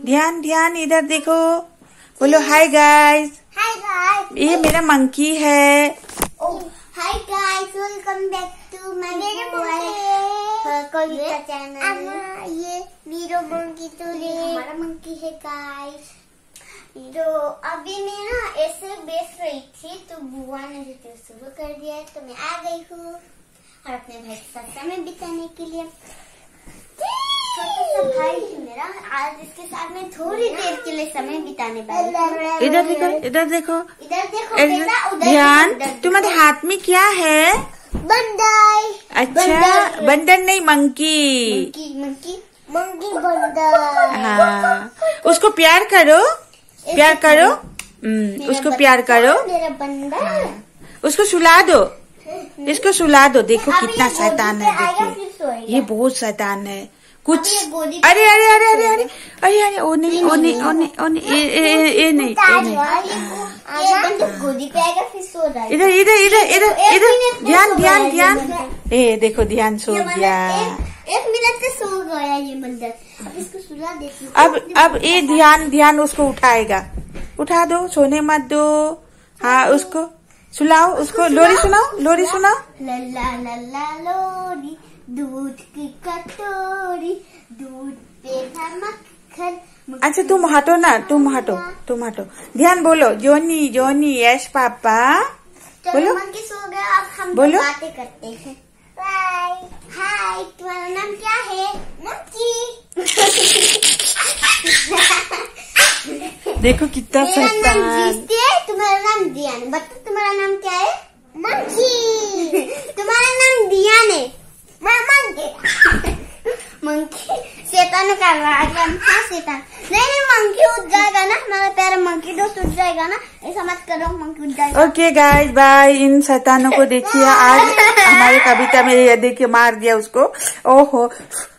ध्यान ध्यान इधर देखो, बोलो हाय गाइस। हाय गाइस, ये मेरा मंकी है। Hi guys, welcome back to my Kavita channel. ये वीरो मंकी तो हमारा मंकी है गाइस। तो अभी मैं ना ऐसे बैठ रही थी तो बुआ ने जो शुरू कर दिया है, तो मैं आ गई हूँ और अपने भाई के साथ समय बिताने के लिए। छोटा सा भाई है मेरा, आज इसके साथ में थोड़ी देर के लिए समय बिताने वाली हूँ। इधर देखो, इधर देखो, इधर देखो बेटा, उधर ध्यान। तुम्हारे हाथ में क्या है? बंदर। अच्छा, बंदर नहीं, मंकी। मंकी मंकी बंदर। हाँ, उसको प्यार करो, प्यार करो। उसको प्यार करो। मेरा बंदर। उसको सुला दो, इसको सुला दो। देखो कितना शैतान है, देखिए ये बहुत शैतान है। कुछ अरे अरे अरे अरे अरे अरे अरे ओ नहीं ओ नहीं ओ नहीं ओ नहीं ये नहीं गोदी पे आएगा फिर सो जाएगा। इधर इधर इधर इधर इधर ध्यान ध्यान ध्यान। ए देखो ध्यान सो गया। 1 मिनट से सो गया ये बंदर। अब इसको सुला देती हूँ। अब ये ध्यान ध्यान उसको उठाएगा। उठा दो, सोने मत दो। हाँ, उसको सुलाओ, उसको लोरी सुनाओ, लोरी सुनाओ। लल्ला लल्ला लोरी, दूध की कटोरी, दूध पे था मक्खन। अच्छा तुम हटो ना, तुम हटो, तुम हटो। ध्यान बोलो, जोनी जोनी यस पापा बोलो। मंकी सो गया, अब हम बोलो। बातें करते हैं। बाय। हाय, तुम्हारा नाम क्या है? मंकी। देखो कितना मेरा नाम शैतान। जीते है, तुम्हारा नाम दियान। बताओ तुम्हारा नाम क्या है? मंकी। तुम्हारा नाम दियान है। मैं मंकी। मंकी शैतान का राज। हाँ शैतान। नहीं मंकी उठ जाएगा ना, हमारा प्यारा मंकी दोस्त उठ जाएगा ना, ऐसा मत करो, मंकी उठ जाएगा। Okay guys bye. इन शैतानों को देखिए, आज हमारे कविता में ये देखिए मार दिया उसको। ओहो।